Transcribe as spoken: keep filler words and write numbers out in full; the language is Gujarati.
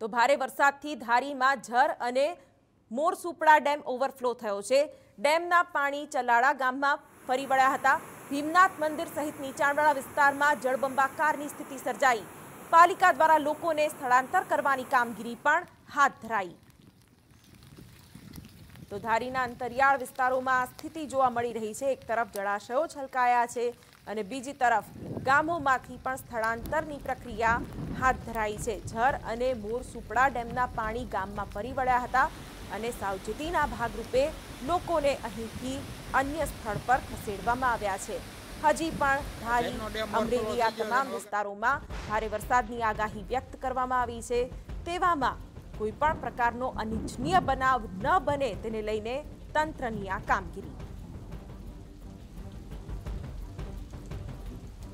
તો ભારે વરસાદથી ધારીમાં ઝર અને મોરસુપડા ડેમ ઓવરફ્લો થયો છે। ડેમના પાણી ચલાળા ગામમાં ફરી વળ્યા હતા। ભીમનાથ મંદિર સહિત નીચાણવાળા વિસ્તારમાં જળબંબાકારની સ્થિતિ સર્જાઈ। પાલિકા દ્વારા લોકોને સ્થળાંતર કરવાની કામગીરી પણ હાથ ધરાઈ। તો ધારીના અંતરિયાળ વિસ્તારોમાં આ સ્થિતિ જોવા મળી રહી છે। એક તરફ જળાશયો છલકાયા છે અને બીજી તરફ ગામોમાંથી પણ સ્થળાંતરની પ્રક્રિયા હાથ ધરાઈ છે। ઝર અને મોરસુપડા ડેમના પાણી ગામમાં ફરી વળ્યા હતા અને સાવચેતીના ભાગરૂપે લોકોને અહીંથી અન્ય સ્થળ પર ખસેડવામાં આવ્યા છે। હજી પણ ધારી અમરેલી આ તમામ વિસ્તારોમાં ભારે વરસાદની આગાહી વ્યક્ત કરવામાં આવી છે। તેવામાં કોઈ પણ પ્રકારનો અનિચ્છનીય બનાવ ન બને તેને લઈને તંત્રની આ કામગીરી।